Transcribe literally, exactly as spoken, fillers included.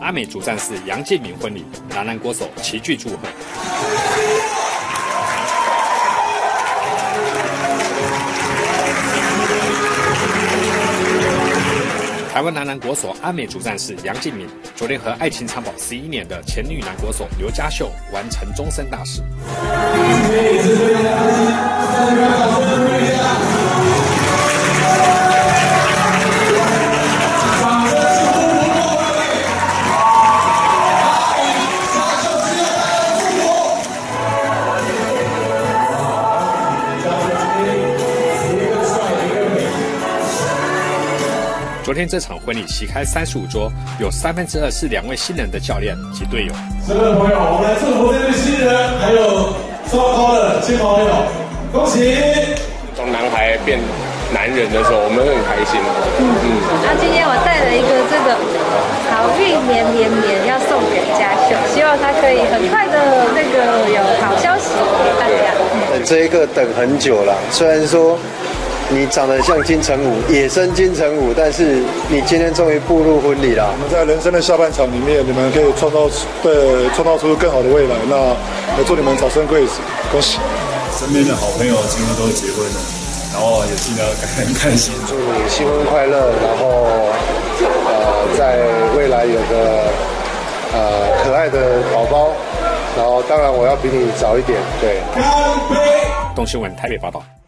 阿美族战士杨敬敏婚礼，男篮国手齐聚祝贺。台湾男篮国手阿美族战士杨敬敏，昨天和爱情长跑十一年的前女篮国手刘嘉秀完成终身大事。昨天这场婚礼席开三十五桌，有三分之二是两位新人的教练及队友。 所有的朋友，我们来祝福这对新人，还有双方的亲朋好友，恭喜！ 从男孩变男人的时候，我们会很开心。嗯嗯。 那今天我带了一个这个好运绵绵绵要送给嘉秀，希望他可以很快的那个有好消息给大家。 等这一个等很久了，虽然说。你长得像金城武，野生金城武，但是你今天终于步入婚礼了。 我们在人生的下半场里面，你们可以创造对创造出更好的未来。那我祝你们早生贵子，恭喜！ 身边的好朋友今天都结婚了，然后也记得很开心。 祝你新婚快乐，然后呃，在未来有个呃可爱的宝宝，然后当然我要比你早一点，对。 东新闻台北报道。